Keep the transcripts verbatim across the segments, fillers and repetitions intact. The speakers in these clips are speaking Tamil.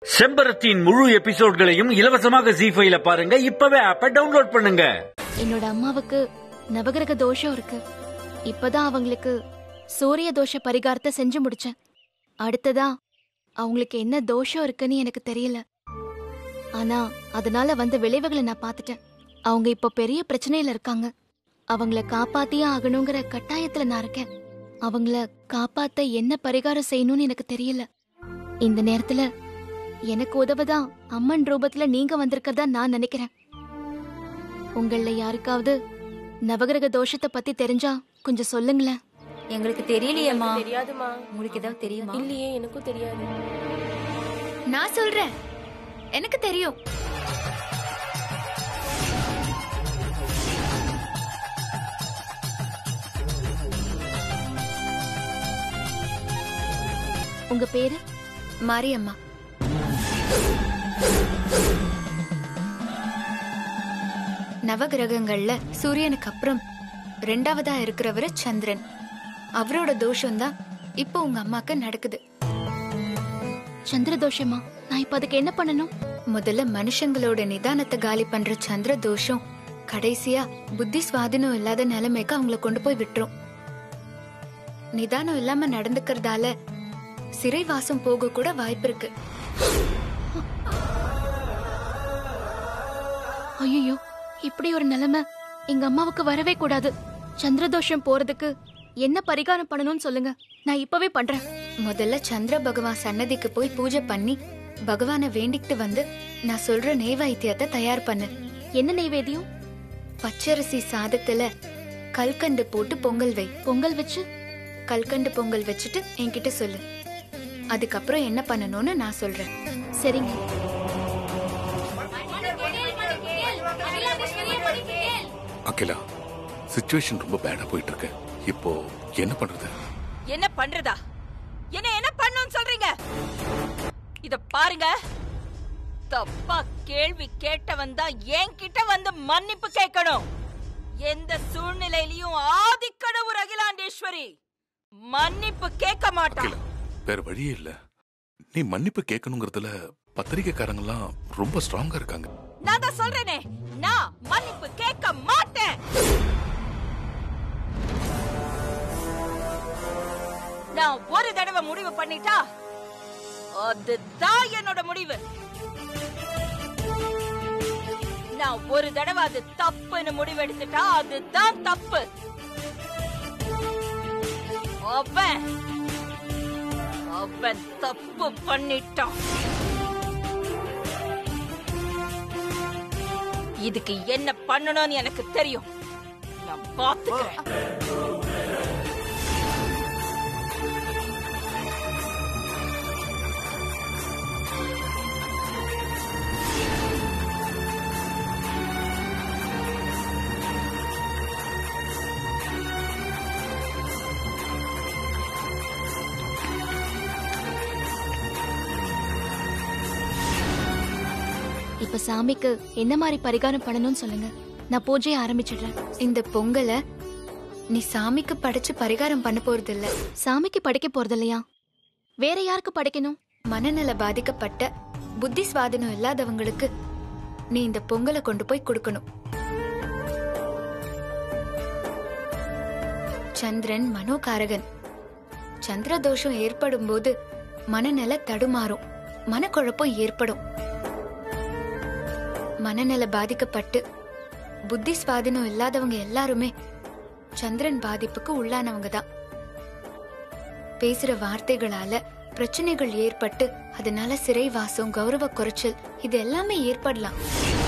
செம்பரத்தின் முழு எபிசோட்களையும் இலவசமாக ஜீ ஃபைவ்ல பாருங்க. இப்பவே ஆப்பை டவுன்லோட் பண்ணுங்க. என்னோட அம்மாவுக்கு நவகிரக தோஷம் இருக்கு. இப்பதான் அவங்களுக்கு சூரிய தோஷ பரிகாரத்தை செஞ்சு முடிச்சேன். அடுத்ததா அவங்களுக்கு என்ன தோஷம் இருக்குன்னு எனக்கு தெரியல. ஆனா அதனால வந்த விளைவுகளை நான் பாத்துட்டேன். அவங்க இப்ப பெரிய பிரச்சனையில இருக்காங்க. அவங்கள காப்பாத்தியே ஆகணுங்கிற கட்டாயத்துல நான் இருக்கேன். அவங்கள காப்பாத்த என்ன பரிகாரம் செய்யணும்னு எனக்கு தெரியல. இந்த நேரத்துல எனக்கு உதவதான் அம்மன் ரூபத்துல நீங்க வந்திருக்கதா நான் நினைக்கிறேன். உங்கள யாருக்காவது நவகிரக தோஷத்தை பத்தி தெரிஞ்சா கொஞ்சம் சொல்லுங்களேன். எங்களுக்கு தெரியலையேம்மா. தெரியாதுமா. உங்களுக்கு ஏதாவது தெரியுமா? இல்லையே, எனக்கும் தெரியாது. நான் சொல்றேன், எனக்கு தெரியும். உங்க பேரு? மாரியம்மா. நவகிரகங்கள்ல சூரியனுக்கு அப்புறம் ரெண்டாவதா இருக்கிறவரு சந்திரன். அவரோட தோஷம் தான் இப்போ உங்க அம்மாக்கு நடக்குது. சந்திர தோஷமா? நான் இப்ப அதுக்கு என்ன பண்ணணும்? முதல்ல மனுஷங்களோட நிதானத்தை காலி பண்ற சந்திர தோஷம் கடைசியா புத்தி சுவாதீனம் இல்லாத நிலைமைக்கு அவங்கள கொண்டு போய் விட்டுரும். நிதானம் இல்லாம நடந்துக்கிறதால சிறைவாசம் போக கூட வாய்ப்பு இருக்கு. ஐயோ, இப்படி ஒரு நிலைமை எங்க அம்மாவுக்கு வரவே கூடாது. சந்திரதோஷம் போறதுக்கு என்ன பரிகாரம் பண்ணணும்னு சொல்லுங்க, நான் இப்பவே பண்றேன். முதல்ல சந்திர பகவான் சன்னதிக்கு போய் பூஜை பண்ணி பகவானை வேண்டிக்கிட்டு வந்து நான் சொல்ற நெய்வேத்தியத்தை தயார் பண்ணு. என்ன நெய்வேத்தியம்? பச்சரிசி சாதத்துல கல்கண்டு போட்டு பொங்கல் வை. பொங்கல் வச்சு கல்கண்டு பொங்கல் வச்சுட்டு என்கிட்ட சொல்லு. அதுக்கப்புறம் என்ன பண்ணணும்னு நான் சொல்றேன். சரிங்க. அகிலா, சிச்சுவேஷன் ரொம்ப பேடா போயிட்டு இருக்கு. இப்போ என்ன பண்றது? என்ன பண்றதா? என்ன என்ன பண்ணணும்னு சொல்றீங்க? இத பாருங்க, தப்பா கேள்வி கேட்டவன் தான் என்கிட்ட வந்து மன்னிப்பு கேட்கணும். எந்த சூழ்நிலையிலும் ஆதிக்கடவுர் அகிலாண்டேஸ்வரி மன்னிப்பு கேட்க மாட்டான். வேற வழியே இல்ல. நீ மன்னிப்பு கேட்கணுங்கிறதுல பத்திரிகைக்காரங்கெல்லாம் ரொம்ப ஸ்ட்ராங்கா இருக்காங்க. நான் தான் சொல்றேனே, நான் மன்னிப்பு கேட்க மாட்டேன். நான் ஒரு தடவை முடிவு பண்ணிட்டா அதுதான் என்னோட முடிவு. நான் ஒரு தடவை அது தப்புன்னு முடிவெடுத்துட்டா அதுதான் தப்பு. அவன் அவன் தப்பு பண்ணிட்டான். இதுக்கு என்ன பண்ணணும்னு எனக்கு தெரியும். நான் பாத்துக்கிறேன். இப்ப சாமிக்கு என்ன மாதிரி பரிகாரம் பண்ணணும்னு சொல்லுங்க, நான் பூஜையை ஆரம்பிச்சிடுறேன். இந்த பொங்கலை நீ சாமிக்கு படைச்சு பரிகாரம் பண்ண போறது இல்ல. சாமிக்கு படைக்க போறது இல்லையா? வேற யாருக்கு படைக்கணும்? மனநல பாதிக்கப்பட்ட புத்தி சுவாதீனம் இல்லாதவங்களுக்கு நீ இந்த பொங்கலை கொண்டு போய் கொடுக்கணும். சந்திரன் மனோகாரகன். சந்திர தோஷம் ஏற்படும் போது மனநல தடுமாறும், மனக்குழப்பம் ஏற்படும். மனநல பாதிக்கப்பட்டு புத்தி சுவாதீனம் இல்லாதவங்க எல்லாருமே சந்திரன் பாதிப்புக்கு உள்ளானவங்க தான். பேசுற வார்த்தைகளால பிரச்சனைகள் ஏற்பட்டு அதனால சிறைவாசம், கௌரவ குறைச்சல் இது எல்லாமே ஏற்படலாம்.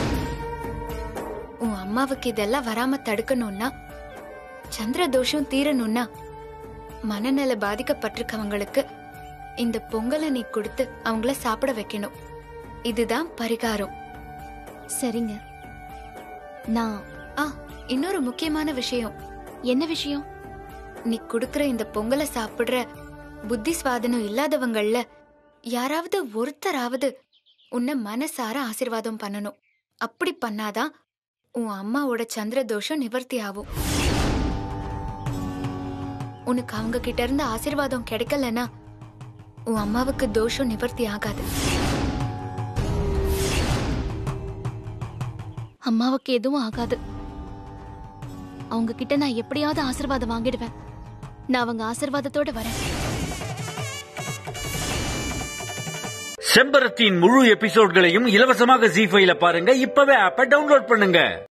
உன் அம்மாவுக்கு இதெல்லாம் வராம தடுக்கணும்னா, சந்திர தோஷம் தீரணும்னா மனநல பாதிக்கப்பட்டிருக்கவங்களுக்கு இந்த பொங்கலை நீ கொடுத்து அவங்கள சாப்பிட வைக்கணும். இதுதான் பரிகாரம். சரிங்க. நான் ஆ இன்னொரு முக்கியமான விஷயம். என்ன விஷயம்? நீ குடுக்கற இந்த பொங்கலை சாப்பிடுற புத்தி சுவாதீனம் இல்லாதவங்கள்ல யாராவது ஒருத்தராவது உன்னை மனசார ஆசீர்வாதம் பண்ணணும். அப்படி பண்ணாதான் உன் அம்மாவோட சந்திர தோஷம் நிவர்த்தி ஆகும். உனக்கு அவங்க கிட்ட இருந்து ஆசீர்வாதம் கிடைக்கலன்னா உன் அம்மாவுக்கு தோஷம் நிவர்த்தி ஆகாது. அம்மாவுக்கு எதுவும் ஆகாது. அவங்க கிட்ட நான் எப்படியாவது ஆசீர்வாதம் வாங்கிடுவேன். நான் அவங்க ஆசீர்வாதத்தோட வரேன். செம்பருத்தியின் முழு எபிசோட்களையும் இலவசமாக ஜீ ஃபைவ்ல பாருங்க. இப்பவே ஆப்பை டவுன்லோட் பண்ணுங்க.